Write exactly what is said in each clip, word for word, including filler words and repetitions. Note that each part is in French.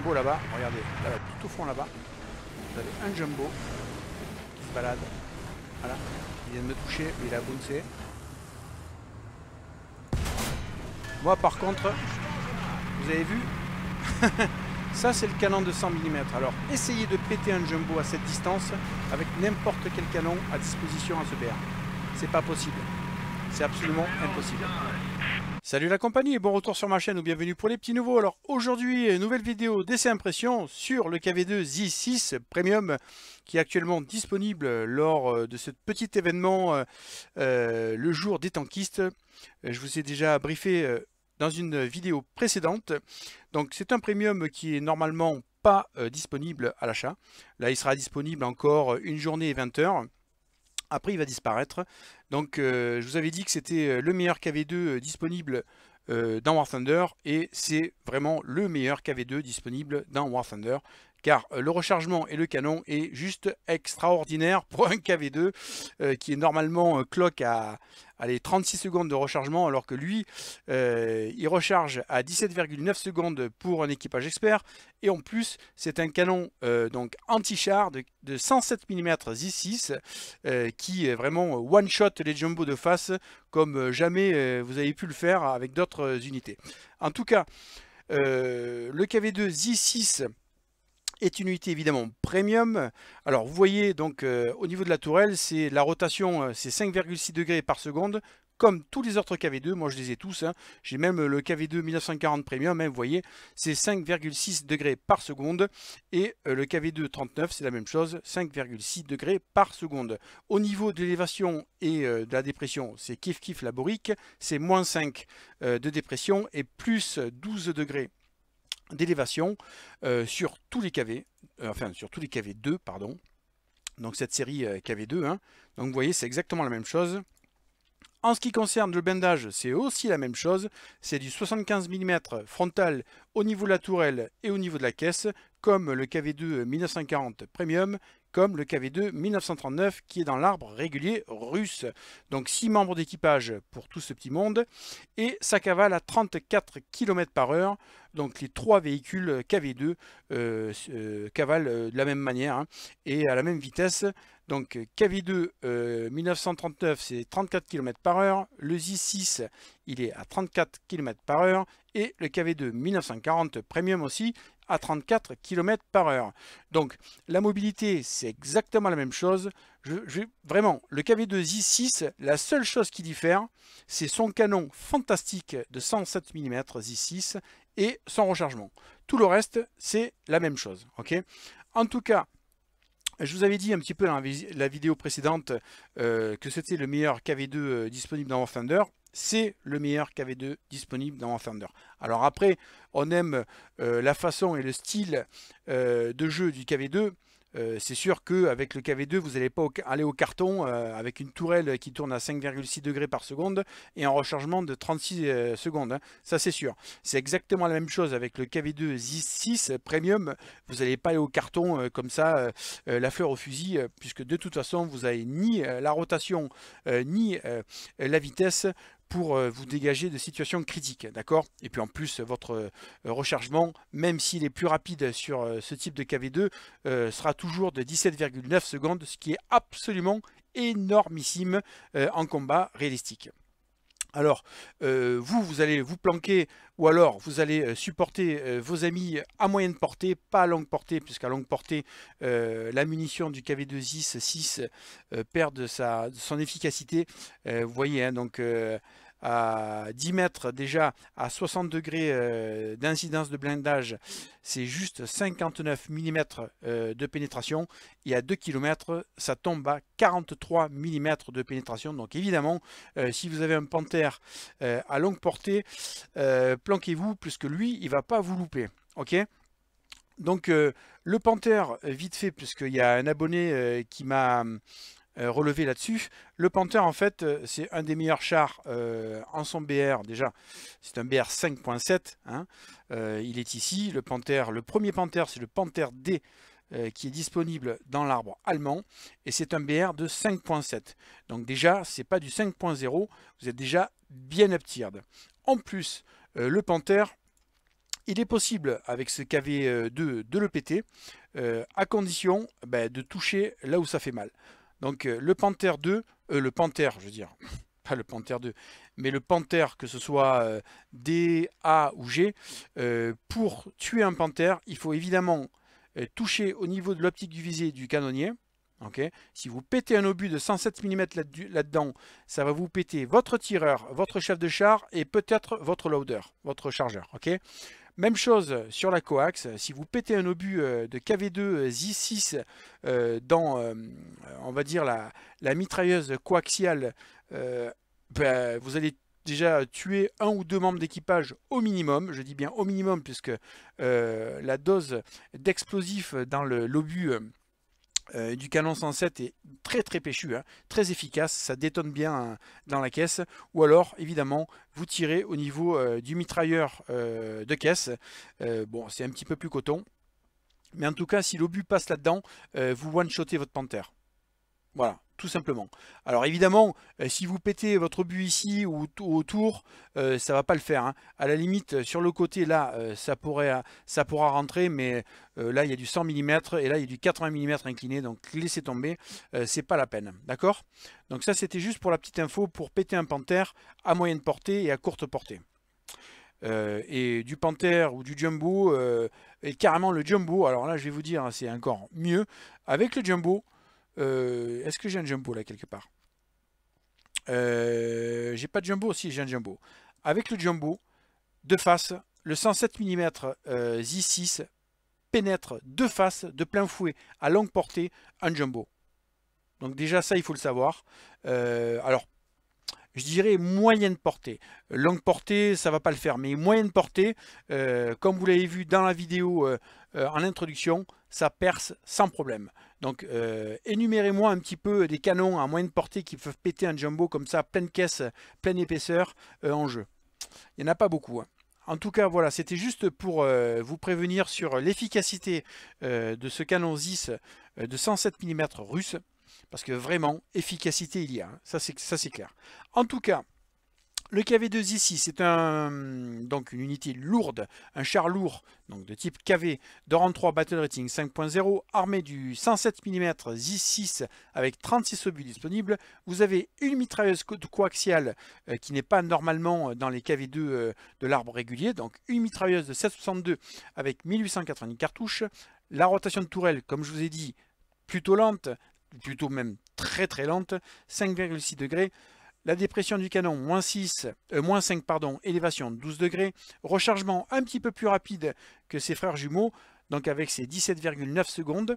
jumbo là-bas. Regardez, là, tout au fond là-bas. Vous avez un jumbo qui se balade. Voilà. Il vient de me toucher, mais il a bouncé. Moi par contre, vous avez vu, ça c'est le canon de cent millimètres. Alors essayez de péter un jumbo à cette distance avec n'importe quel canon à disposition à ce B R. C'est pas possible. C'est absolument impossible. Salut la compagnie et bon retour sur ma chaîne ou bienvenue pour les petits nouveaux. Alors aujourd'hui, nouvelle vidéo d'essai impression sur le K V deux Z six Premium qui est actuellement disponible lors de ce petit événement euh, euh, le jour des tankistes. Je vous ai déjà briefé euh, dans une vidéo précédente. Donc c'est un premium qui est normalement pas euh, disponible à l'achat. Là il sera disponible encore une journée et vingt heures. Après, il va disparaître. Donc, euh, je vous avais dit que c'était le meilleur K V deux disponible euh, dans War Thunder. Et c'est vraiment le meilleur K V deux disponible dans War Thunder. Car euh, le rechargement et le canon est juste extraordinaire pour un K V deux euh, qui est normalement euh, clock à allez, trente-six secondes de rechargement. Alors que lui, euh, il recharge à dix-sept virgule neuf secondes pour un équipage expert. Et en plus, c'est un canon euh, donc anti-char de, de cent sept millimètres Z six euh, qui est vraiment one-shot les jumbo de face comme jamais euh, vous avez pu le faire avec d'autres unités. En tout cas, euh, le K V deux Z six est une unité évidemment premium. Alors vous voyez donc euh, au niveau de la tourelle, c'est la rotation, euh, c'est cinq virgule six degrés par seconde. Comme tous les autres K V deux, moi je les ai tous, hein. J'ai même le K V deux mille neuf cent quarante Premium, hein, vous voyez, c'est cinq virgule six degrés par seconde. Et euh, le K V deux trente-neuf, c'est la même chose, cinq virgule six degrés par seconde. Au niveau de l'élévation et euh, de la dépression, c'est kiff kiff la borique, c'est moins cinq euh, de dépression et plus douze degrés d'élévation euh, sur tous les K V, euh, enfin sur tous les K V deux, pardon. Donc cette série euh, K V deux, hein. Donc vous voyez, c'est exactement la même chose. En ce qui concerne le blindage, c'est aussi la même chose. C'est du soixante-quinze millimètres frontal au niveau de la tourelle et au niveau de la caisse, comme le K V deux mille neuf cent quarante Premium, comme le K V deux mille neuf cent trente-neuf qui est dans l'arbre régulier russe. Donc six membres d'équipage pour tout ce petit monde. Et ça cavale à trente-quatre kilomètres par heure. Donc les trois véhicules K V deux euh, euh, cavalent de la même manière, hein, et à la même vitesse. Donc K V deux euh, mille neuf cent trente-neuf c'est trente-quatre kilomètres par heure, le Z six il est à trente-quatre kilomètres par heure et le K V deux mille neuf cent quarante Premium aussi à trente-quatre kilomètres par heure. Donc la mobilité c'est exactement la même chose. Je, je, vraiment, le K V deux Z six, la seule chose qui diffère, c'est son canon fantastique de cent sept millimètres Z six et son rechargement. Tout le reste, c'est la même chose. Okay, en tout cas, je vous avais dit un petit peu dans la vidéo précédente euh, que c'était le meilleur K V deux euh, disponible dans War Thunder. C'est le meilleur K V deux disponible dans War Thunder. Alors après, on aime euh, la façon et le style euh, de jeu du K V deux. Euh, c'est sûr qu'avec le K V deux, vous n'allez pas au, aller au carton euh, avec une tourelle qui tourne à cinq virgule six degrés par seconde et un rechargement de trente-six euh, secondes. Hein. Ça, c'est sûr. C'est exactement la même chose avec le K V deux Z six Premium. Vous n'allez pas aller au carton euh, comme ça, euh, euh, la fleur au fusil, euh, puisque de toute façon, vous n'avez ni euh, la rotation, euh, ni euh, la vitesse pour euh, vous dégager de situations critiques, d'accord? Et puis en plus, votre euh, rechargement, même s'il est plus rapide sur euh, ce type de K V deux, euh, sera toujours de dix-sept virgule neuf secondes, ce qui est absolument énormissime euh, en combat réalistique. Alors, euh, vous, vous allez vous planquer ou alors vous allez euh, supporter euh, vos amis à moyenne portée, pas à longue portée, puisqu'à longue portée, euh, la munition du K V deux Z six euh, perd de, sa, de son efficacité. Euh, vous voyez, hein, donc euh, à dix mètres déjà, à soixante degrés euh, d'incidence de blindage, c'est juste cinquante-neuf millimètres euh, de pénétration. Et à deux kilomètres, ça tombe à quarante-trois millimètres de pénétration. Donc évidemment, euh, si vous avez un Panther euh, à longue portée, euh, planquez-vous, puisque lui, il ne va pas vous louper. Ok ? Donc euh, le Panther, vite fait, puisqu'il y a un abonné euh, qui m'a euh, relevé là-dessus. Le Panther, en fait, euh, c'est un des meilleurs chars euh, en son B R. Déjà, c'est un B R cinq point sept. Hein. Euh, il est ici. Le Panther, le premier Panther, c'est le Panther D euh, qui est disponible dans l'arbre allemand. Et c'est un B R de cinq point sept. Donc déjà, c'est pas du cinq point zéro. Vous êtes déjà bien up-tiered. En plus, euh, le Panther, il est possible avec ce K V deux de le péter, euh, à condition ben, de toucher là où ça fait mal. Donc euh, le Panther deux, euh, le Panther je veux dire, pas le Panther deux, mais le Panther, que ce soit euh, D, A ou G, euh, pour tuer un Panther, il faut évidemment euh, toucher au niveau de l'optique du visé du canonnier. Okay. Si vous pétez un obus de cent sept millimètres là-dedans, ça va vous péter votre tireur, votre chef de char et peut-être votre loader, votre chargeur. Okay. Même chose sur la coax, si vous pétez un obus de K V deux Z six dans, euh, on va dire, la, la mitrailleuse coaxiale, euh, ben, vous allez déjà tuer un ou deux membres d'équipage au minimum, je dis bien au minimum, puisque euh, la dose d'explosif dans l'obus Euh, du canon cent sept est très très péchu, hein, très efficace, ça détonne bien hein, dans la caisse. Ou alors, évidemment, vous tirez au niveau euh, du mitrailleur euh, de caisse. Euh, bon, c'est un petit peu plus coton. Mais en tout cas, si l'obus passe là-dedans, euh, vous one-shotez votre panthère. Voilà, tout simplement. Alors évidemment, euh, si vous pétez votre obus ici ou autour, euh, ça va pas le faire. Hein. À la limite, sur le côté là, euh, ça, pourrait, ça pourra rentrer, mais euh, là il y a du cent millimètres et là il y a du quatre-vingts millimètres incliné, donc laissez tomber, euh, c'est pas la peine. D'accord? Donc ça c'était juste pour la petite info pour péter un panthère à moyenne portée et à courte portée. Euh, et du Panther ou du Jumbo, euh, et carrément le Jumbo, alors là je vais vous dire, c'est encore mieux. Avec le Jumbo, euh, est-ce que j'ai un Jumbo là quelque part? euh, J'ai pas de Jumbo, si j'ai un Jumbo. Avec le Jumbo, de face, le cent sept millimètres euh, Z six pénètre de face, de plein fouet, à longue portée, un Jumbo. Donc déjà ça il faut le savoir. Euh, alors je dirais moyenne portée. Longue portée, ça va pas le faire, mais moyenne portée, euh, comme vous l'avez vu dans la vidéo euh, euh, en introduction, ça perce sans problème. Donc euh, énumérez-moi un petit peu des canons à moyenne portée qui peuvent péter un jumbo comme ça, pleine caisse, pleine épaisseur euh, en jeu. Il n'y en a pas beaucoup. Hein. En tout cas, voilà, c'était juste pour euh, vous prévenir sur l'efficacité euh, de ce canon Zeiss euh, de cent sept millimètres russe. Parce que vraiment, efficacité il y a, hein. ça c'est clair. En tout cas, le K V deux ici, c'est un, donc une unité lourde, un char lourd, donc de type K V, de rang trois Battle Rating cinq point zéro, armé du cent sept millimètres Z six avec trente-six obus disponibles. Vous avez une mitrailleuse coaxiale euh, qui n'est pas normalement dans les K V deux euh, de l'arbre régulier, donc une mitrailleuse de sept virgule soixante-deux avec mille huit cent quatre-vingt-dix cartouches. La rotation de tourelle, comme je vous ai dit, plutôt lente, plutôt même très très lente, cinq virgule six degrés. La dépression du canon, moins, six, euh, moins cinq, pardon, élévation douze degrés. Rechargement un petit peu plus rapide que ses frères jumeaux, donc avec ses dix-sept virgule neuf secondes.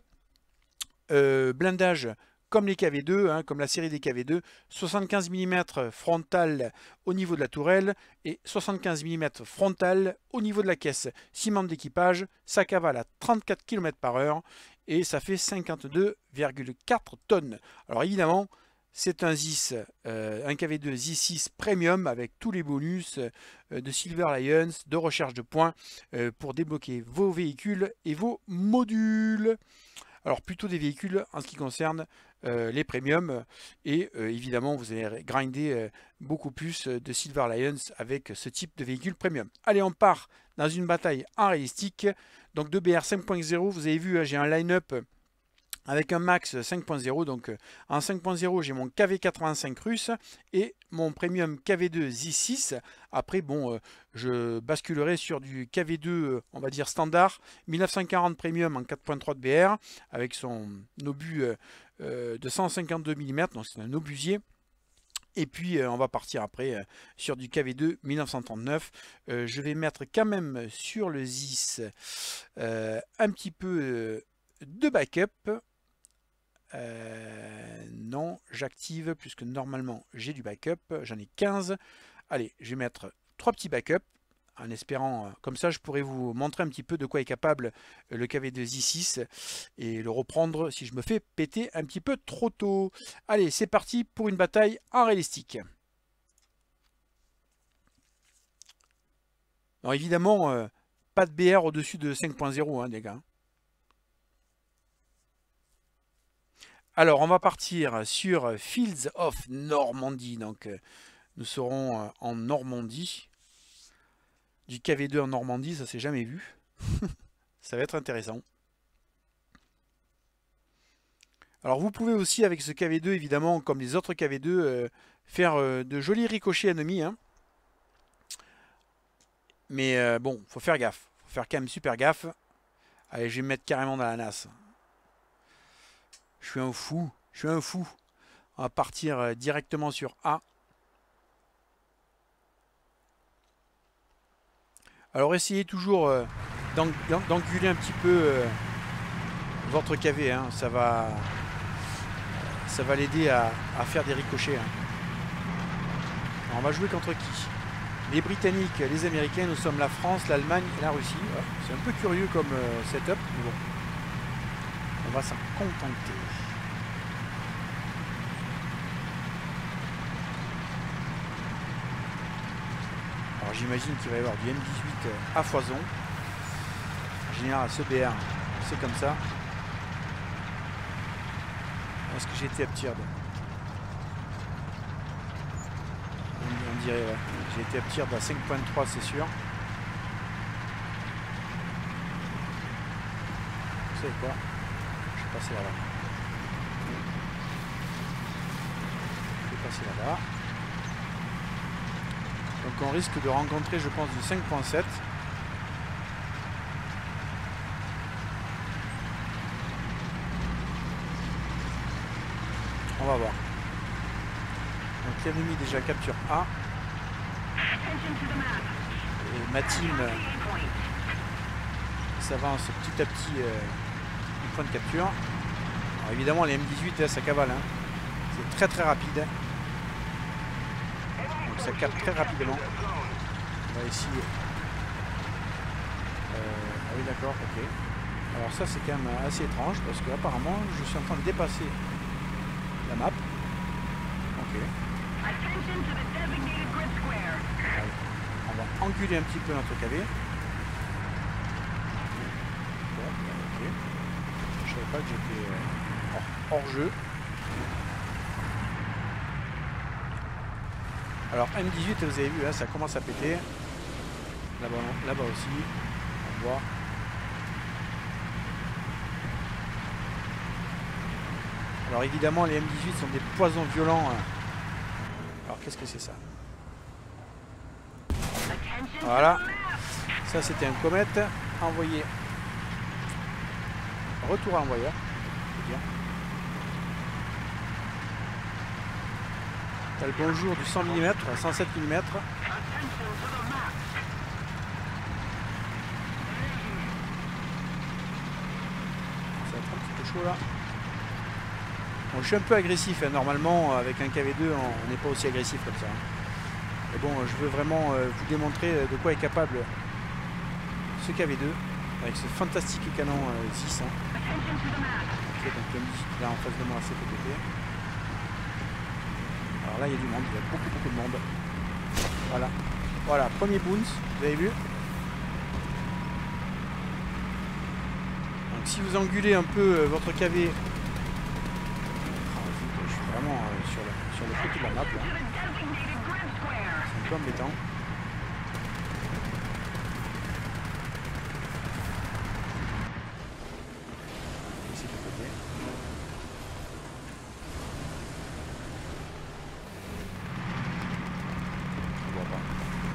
Euh, blindage comme les K V deux, hein, comme la série des K V deux, soixante-quinze millimètres frontal au niveau de la tourelle et soixante-quinze millimètres frontal au niveau de la caisse. six membres d'équipage, ça cavale à trente-quatre kilomètres par heure et ça fait cinquante-deux virgule quatre tonnes. Alors évidemment, c'est un Zeiss, euh, un K V deux Z six Premium avec tous les bonus euh, de Silver Lions, de recherche de points euh, pour débloquer vos véhicules et vos modules. Alors plutôt des véhicules en ce qui concerne euh, les premiums et euh, évidemment vous allez grinder euh, beaucoup plus de Silver Lions avec ce type de véhicule premium. Allez, on part dans une bataille en réalistique. Donc de B R cinq point zéro, vous avez vu, j'ai un line-up avec un max cinq point zéro, donc en cinq point zéro j'ai mon K V quatre-vingt-cinq russe et mon premium K V deux Z six. Après bon, euh, je basculerai sur du K V deux, on va dire standard, mille neuf cent quarante premium en quatre point trois de B R avec son obus euh, euh, de cent cinquante-deux millimètres, donc c'est un obusier. Et puis euh, on va partir après euh, sur du K V deux mille neuf cent trente-neuf. Euh, je vais mettre quand même sur le Zeiss euh, un petit peu euh, de backup. Euh, non, j'active puisque normalement j'ai du backup, j'en ai quinze. Allez, je vais mettre trois petits backups en espérant, comme ça je pourrais vous montrer un petit peu de quoi est capable le K V deux Z six et le reprendre si je me fais péter un petit peu trop tôt. Allez, c'est parti pour une bataille en réalistique. Alors évidemment, euh, pas de B R au-dessus de cinq point zéro, hein, les gars. Alors, on va partir sur Fields of Normandy. Donc, euh, nous serons euh, en Normandie. du K V deux en Normandie, ça s'est jamais vu. Ça va être intéressant. Alors vous pouvez aussi avec ce K V deux, évidemment, comme les autres K V deux, euh, faire euh, de jolis ricochets ennemis. Hein. Mais euh, bon, faut faire gaffe. Faut faire quand même super gaffe. Allez, je vais me mettre carrément dans la nasse. Je suis un fou. Je suis un fou. On va partir euh, directement sur A. Alors essayez toujours euh, d'engueuler un petit peu euh, votre K V. Hein. Ça va, ça va l'aider à, à faire des ricochets. Hein. Alors, on va jouer contre qui? Les Britanniques, les Américains, nous sommes la France, l'Allemagne et la Russie. Ouais, c'est un peu curieux comme euh, setup, mais bon. On va s'en contenter. Alors j'imagine qu'il va y avoir du M dix-huit à foison. En général, ce B R, c'est comme ça. Est-ce que j'ai été abturde? On dirait, ouais. J'ai été abturde à cinq point trois, c'est sûr. Vous savez quoi? Je vais passer là-bas. Je vais passer là-bas. Donc on risque de rencontrer, je pense, du cinq point sept. On va voir. Donc l'ennemi déjà capture A. Et ma team s'avance petit à petit euh, du point de capture. Alors évidemment les M dix-huit là ça cavale. Hein. C'est très très rapide. Donc ça capte très rapidement. On va ici. Euh, ah oui d'accord, ok. Alors ça c'est quand même assez étrange parce que apparemment je suis en train de dépasser la map. Ok. Allez, on va engueuler un petit peu notre K V. Bon, ok. Je savais pas que j'étais hors, hors jeu. Alors M dix-huit, vous avez vu, hein, ça commence à péter. Là-bas, là-bas aussi. On voit. Alors évidemment, les M dix-huit sont des poisons violents. Hein. Alors qu'est-ce que c'est ça? Voilà. Ça c'était un comète. Envoyé. Retour à envoyeur. T'as le bonjour du cent millimètres, cent sept millimètres. Ça va être un petit peu chaud là. Bon, je suis un peu agressif, hein. Normalement avec un K V deux on n'est pas aussi agressif comme ça. Hein. Mais bon, je veux vraiment euh, vous démontrer de quoi est capable ce K V deux avec ce fantastique canon euh, six. Hein. Ok, donc le M dix-huit là en face de moi c'est P P T. Alors là il y a du monde, il y a beaucoup beaucoup de monde. Voilà, voilà, premier bounce, vous avez vu. Donc si vous engulez un peu euh, votre K V. Je suis vraiment euh, sur, le, sur le côté de la map là. C'est un peu embêtant. Ici de côté. Je vois pas.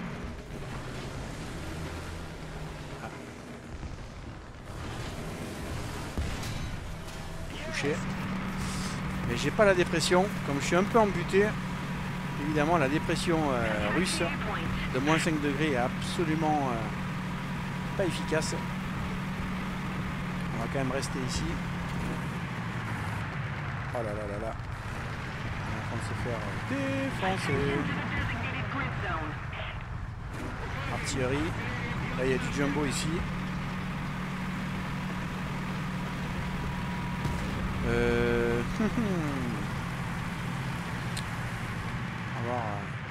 Ah. Touché. Mais j'ai pas la dépression, comme je suis un peu embuté, évidemment la dépression euh, russe de moins cinq degrés est absolument euh, pas efficace. On va quand même rester ici. Oh là là là là. On est en train de se faire défoncer. Artillerie. Là il y a du jumbo ici. Euh... on va voir.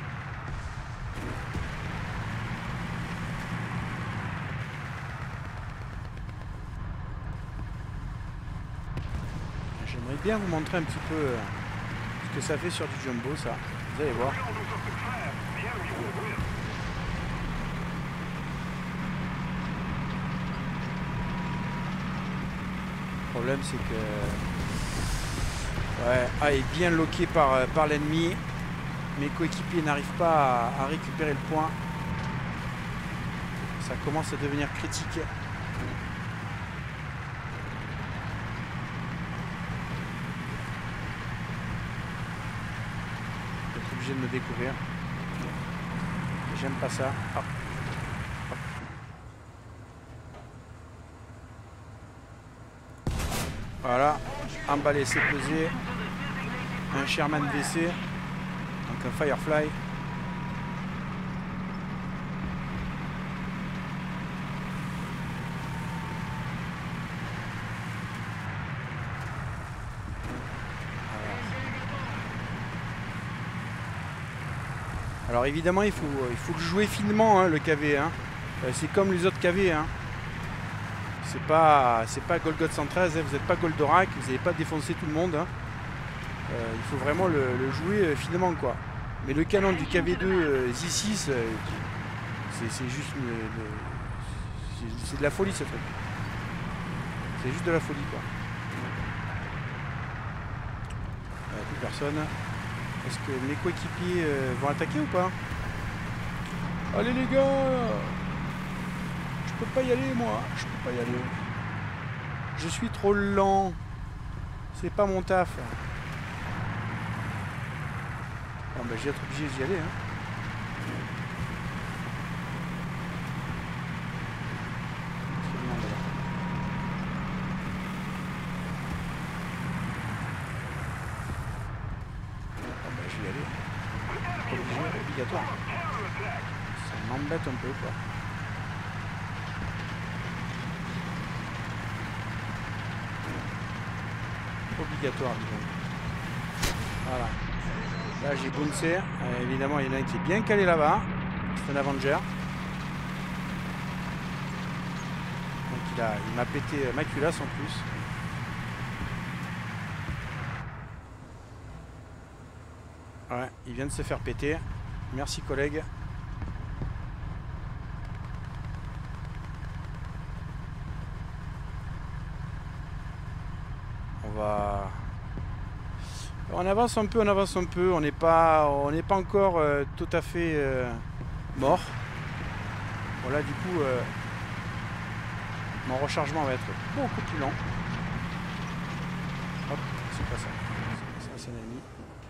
J'aimerais bien vous montrer un petit peu ce que ça fait sur du jumbo, ça. Vous allez voir. problème c'est que... Ouais, ah, est bien loqué par, par l'ennemi. Mes coéquipiers n'arrivent pas à, à récupérer le point. Ça commence à devenir critique. Je vais être obligé de me découvrir. J'aime pas ça. Ah. Voilà, emballé, c'est pesé. Un Sherman V C, donc un Firefly. Alors évidemment, il faut, il faut le jouer finement, hein, le K V. Hein. Euh, c'est comme les autres K V. Hein. C'est pas, c'est pas Golgoth cent treize, hein. Vous n'êtes pas Goldorak, vous n'allez pas défoncer tout le monde. Hein. Euh, il faut vraiment le, le jouer euh, finement, quoi. Mais le canon du K V deux euh, Z six, euh, c'est juste une, une, c'est de la folie, ce truc. C'est juste de la folie, quoi. Euh, plus personne. Est-ce que mes coéquipiers euh, vont attaquer ou pas? Allez les gars! Je peux pas y aller, moi. Je peux pas y aller. Je suis trop lent. C'est pas mon taf. Bon, bah, je vais être obligé d'y aller. Hein. Bon, bah, je vais y aller. Obligé, obligatoire. Ça m'embête un peu, quoi. Obligatoire, disons. Voilà. Là j'ai bouncé. Euh, évidemment, il y en a un qui est bien calé là-bas. C'est un Avenger. Donc il a, il m'a pété ma culasse en plus. Ouais, il vient de se faire péter. Merci collègue. On va... On avance un peu, on avance un peu. On n'est pas, on n'est pas encore euh, tout à fait euh, mort. Bon là du coup, euh, mon rechargement va être beaucoup plus lent. Hop, c'est pas ça. Ça c'est un ennemi.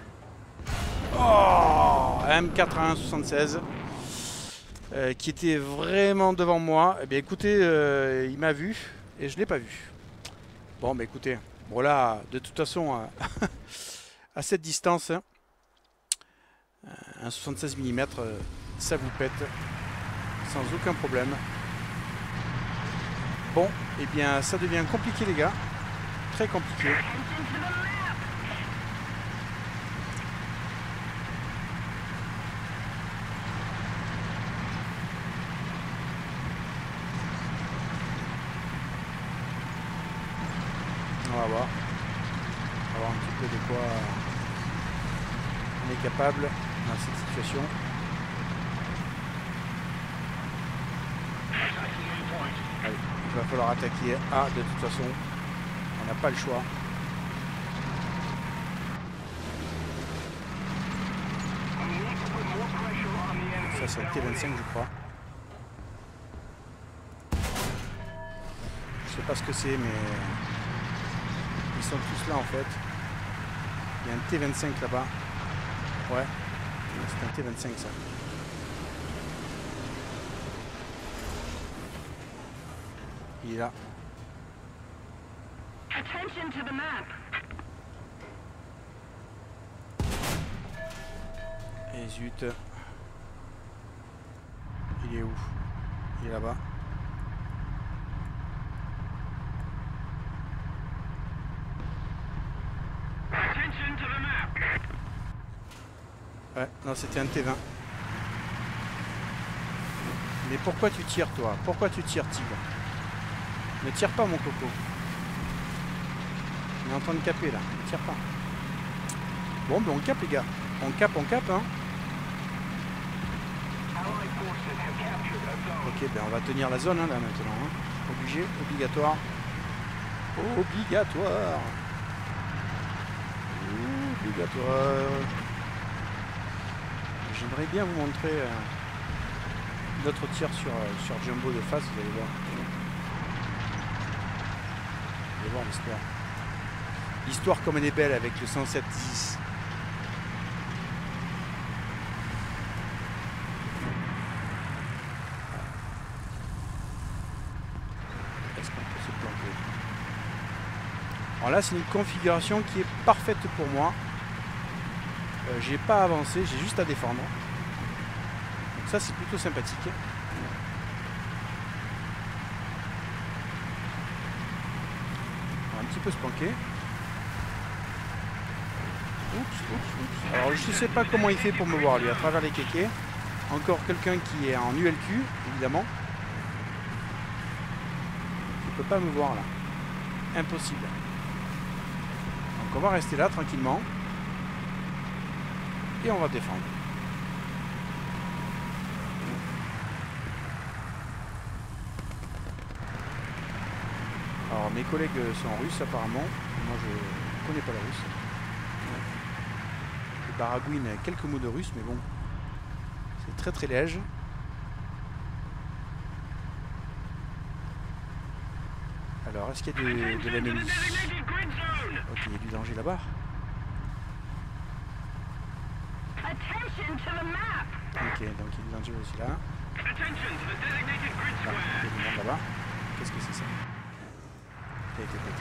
Oh, M quatre-vingts soixante-seize euh, qui était vraiment devant moi. Eh bien écoutez, euh, il m'a vu et je l'ai pas vu. Bon bah écoutez, bon là, de toute façon, euh, à cette distance, hein, un soixante-seize millimètres, euh, ça vous pète sans aucun problème. Bon, et eh bien ça devient compliqué les gars, très compliqué. On va voir. On va voir un petit peu de quoi on est capable dans cette situation. Allez, il va falloir attaquer A de toute façon. On n'a pas le choix. Ça c'est le T vingt-cinq je crois. Je sais pas ce que c'est mais... Ils sont tous là en fait. Il y a un T vingt-cinq là-bas. Ouais. C'est un T vingt-cinq ça. Il est là. Et zut. Il est où? Il est là-bas. Ouais, non, c'était un T vingt. Mais pourquoi tu tires, toi? Pourquoi tu tires, Tigre? Ne tire pas, mon coco. On est en train de caper, là. Ne tire pas. Bon, ben on cape, les gars. On cape, on cape, hein. Ok, ben on va tenir la zone, hein, là, maintenant. Hein. Obligé, obligatoire. Obligatoire. Obligatoire. J'aimerais bien vous montrer euh, d'autres tirs sur, euh, sur Jumbo de face, vous allez voir. Vous allez voir l'histoire. L'histoire comme elle est belle avec le cent sept dix. Est-ce qu'on peut se planter? Alors là, c'est une configuration qui est parfaite pour moi. Euh, j'ai pas avancé, j'ai juste à défendre. Donc ça, c'est plutôt sympathique. On va un petit peu se planquer. Oups, oups, oups. Alors je sais pas comment il fait pour me voir lui à travers les kékés. Encore quelqu'un qui est en U L Q, évidemment. Il peut pas me voir là. Impossible. Donc on va rester là tranquillement. Et on va défendre. Alors mes collègues sont russes apparemment. Moi je connais pas le russe. Je baragouine quelques mots de russe, mais bon. C'est très très léger. Alors est-ce qu'il y a de, de l'ennemi? Ok, il y a du danger là-bas. Ok, donc il y a du danger aussi là. Ah, il y a du monde là-bas. Qu'est-ce que c'est ça? Qui a été pété.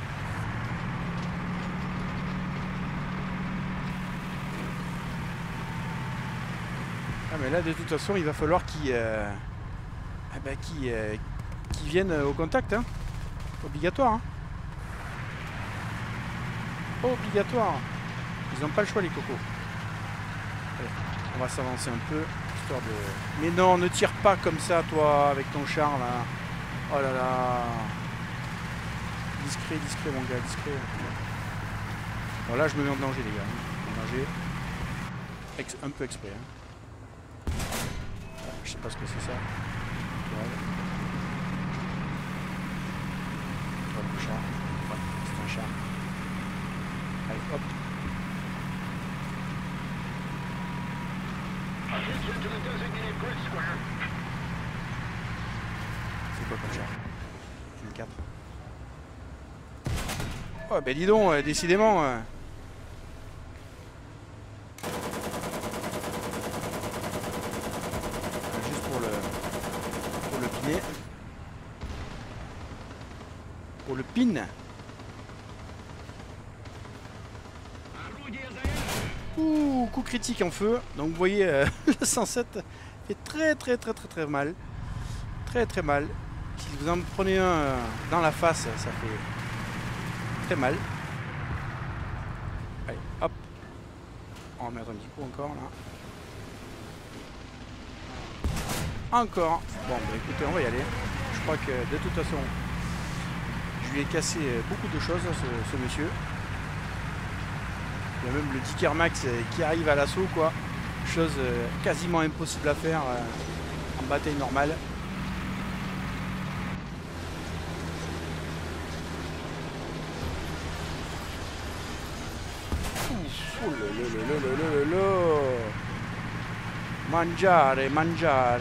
Ah mais là de toute façon il va falloir qu'ils euh, ah bah, qu'ils, euh, qu'ils viennent au contact, hein. Obligatoire, hein. Obligatoire. Ils n'ont pas le choix les cocos. Allez, on va s'avancer un peu, histoire de... Mais non, ne tire pas comme ça, toi, avec ton char, là. Oh là là. Discret, discret, mon gars, discret. Bon, là, je me mets en danger, les gars. En danger. Ex un peu exprès, hein. Je sais pas ce que c'est ça. Ouais. Oh, le char. Ouais, c'est un char. Allez, hop. C'est quoi comme char? C'est une quatre. Oh ben dis donc, euh, décidément. Euh... Juste pour le pour le piner. Pour le pin. Ouh, coup critique en feu. Donc vous voyez, euh, le cent sept fait très très très très très mal. Très très mal. Si vous en prenez un euh, dans la face, ça fait très mal. Allez, hop. On va mettre un petit coup encore là. Encore. Bon, bah écoutez, on va y aller. Je crois que de toute façon, je lui ai cassé beaucoup de choses, ce, ce monsieur. Il y a même le Dicker Max qui arrive à l'assaut, quoi. Chose quasiment impossible à faire en bataille normale. Oh là là là là là là. Mangiare, mangiare.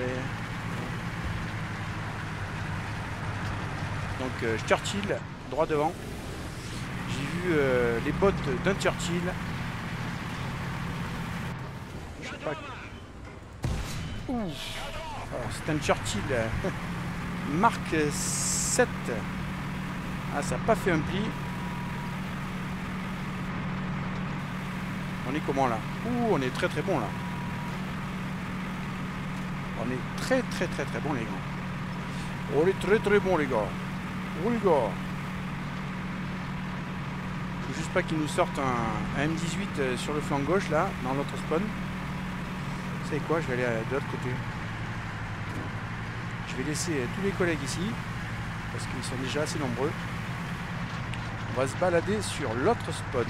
Donc euh, Churchill, droit devant. J'ai vu euh, les bottes d'un Churchill. Je sais pas. C'est un Churchill Mark sept. Ah, ça n'a pas fait un pli. On est comment là? Ouh, on est très très bon là. On est très très très très bon les gars. On est très très bon les gars. Oh les gars. Faut juste pas qu'ils nous sortent un, un M dix-huit sur le flanc gauche là, dans l'autre spawn. Vous savez quoi, je vais aller de l'autre côté. Je vais laisser tous les collègues ici, parce qu'ils sont déjà assez nombreux. On va se balader sur l'autre spawn.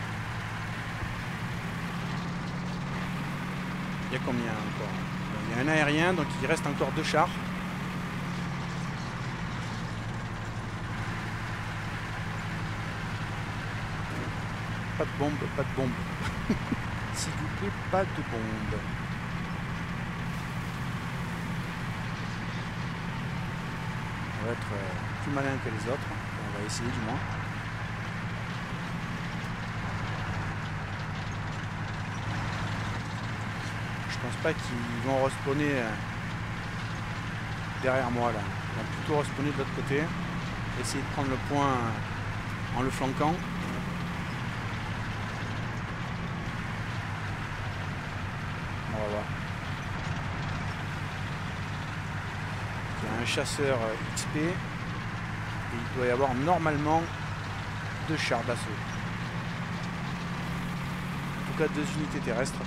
Il y a combien encore? Il y a un aérien, donc il reste encore deux chars. pas de bombe, pas de bombe. S'il vous plaît, pas de bombe. On va être euh, plus malin que les autres. On va essayer du moins. Je pense pas qu'ils vont respawner euh, derrière moi là. Ils vont plutôt respawner de l'autre côté. Essayer de prendre le point euh, en le flanquant. On va voir. Il y a un chasseur X P. Et il doit y avoir normalement deux chars d'assaut. En tout cas deux unités terrestres.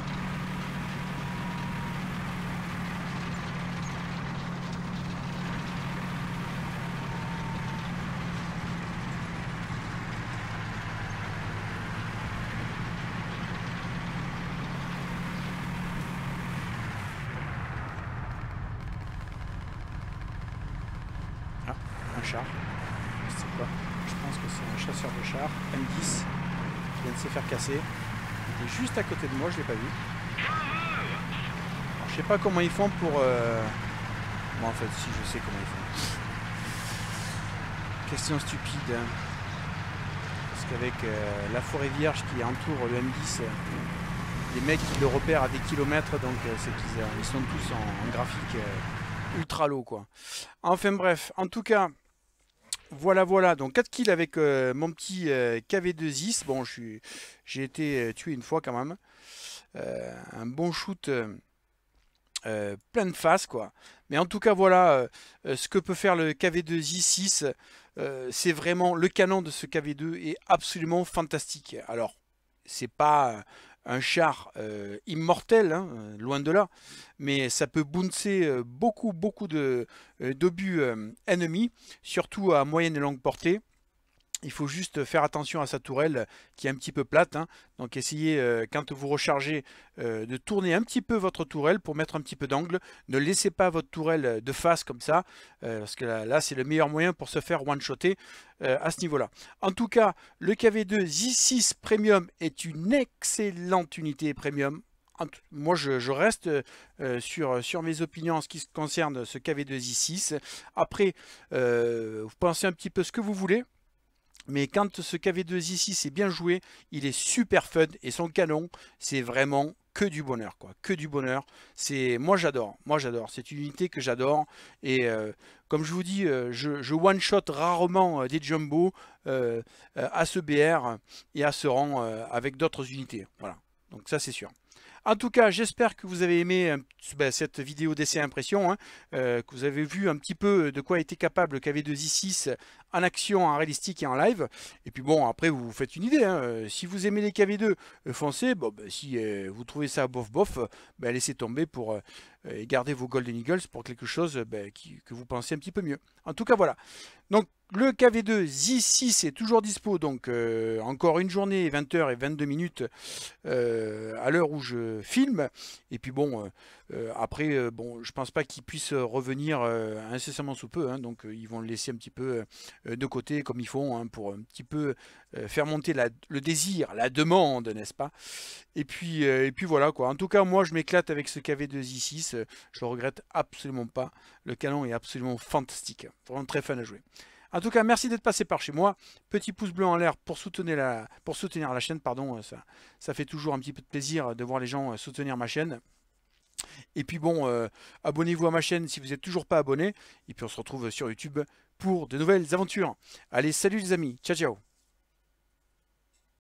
Char. C'est quoi? Je pense que c'est un chasseur de char M dix qui vient de se faire casser. Il est juste à côté de moi, je l'ai pas vu. Alors, je sais pas comment ils font pour... Euh... Bon, en fait, si, je sais comment ils font. Question stupide. Hein. Parce qu'avec euh, la forêt vierge qui entoure le M dix, euh, les mecs qui le repèrent à des kilomètres, donc euh, c'est qu'ils euh, ils sont tous en, en graphique euh, ultra low, quoi. Enfin bref, en tout cas... Voilà, voilà, donc quatre kills avec euh, mon petit euh, K V deux Is. Bon, je suis, j'ai été euh, tué une fois quand même. Euh, un bon shoot euh, euh, plein de face, quoi. Mais en tout cas, voilà, euh, ce que peut faire le K V deux I six. Euh, c'est vraiment, le canon de ce K V deux est absolument fantastique. Alors, c'est pas un char euh, immortel, hein, loin de là, mais ça peut bouncer euh, beaucoup, beaucoup de, euh, d'obus euh, ennemis, surtout à moyenne et longue portée. Il faut juste faire attention à sa tourelle qui est un petit peu plate. Hein. Donc essayez, euh, quand vous rechargez, euh, de tourner un petit peu votre tourelle pour mettre un petit peu d'angle. Ne laissez pas votre tourelle de face comme ça, euh, parce que là, là c'est le meilleur moyen pour se faire one-shotter euh, à ce niveau-là. En tout cas, le K V deux I six Premium est une excellente unité Premium. Moi, je, je reste euh, sur, sur mes opinions en ce qui concerne ce K V deux I six. Après, euh, vous pensez un petit peu ce que vous voulez. Mais quand ce K V deux I six est bien joué, il est super fun et son canon, c'est vraiment que du bonheur, quoi, que du bonheur. C'est, moi j'adore, moi j'adore. C'est une unité que j'adore et euh, comme je vous dis, euh, je, je one shot rarement euh, des jumbo euh, euh, à ce B R et à ce rang euh, avec d'autres unités. Voilà, donc ça c'est sûr. En tout cas, j'espère que vous avez aimé euh, bah, cette vidéo d'essai impression, hein, euh, que vous avez vu un petit peu de quoi était capable le K V deux I six en action, en réalistique et en live. Et puis bon, après vous vous faites une idée. Hein, si vous aimez les K V deux, euh, foncez. Bon, bah, si euh, vous trouvez ça bof bof, bah, laissez tomber pour euh, garder vos Golden Eagles pour quelque chose bah, qui, que vous pensez un petit peu mieux. En tout cas, voilà. Donc le K V deux I six est toujours dispo, donc euh, encore une journée, vingt heures et vingt-deux minutes euh, à l'heure où je filme. Et puis bon, euh, euh, après, euh, bon, je pense pas qu'il puisse revenir euh, incessamment sous peu. Hein, donc euh, ils vont le laisser un petit peu euh, de côté comme ils font hein, pour un petit peu euh, faire monter la, le désir, la demande, n'est-ce pas? Et puis, euh, et puis voilà quoi. En tout cas, moi je m'éclate avec ce K V deux I six. Je le regrette absolument pas. Le canon est absolument fantastique. Vraiment très fun à jouer. En tout cas, merci d'être passé par chez moi. Petit pouce bleu en l'air pour soutenir la, pour soutenir la chaîne. Pardon, ça, ça fait toujours un petit peu de plaisir de voir les gens soutenir ma chaîne. Et puis bon, euh, abonnez-vous à ma chaîne si vous n'êtes toujours pas abonné. Et puis on se retrouve sur YouTube pour de nouvelles aventures. Allez, salut les amis. Ciao, ciao.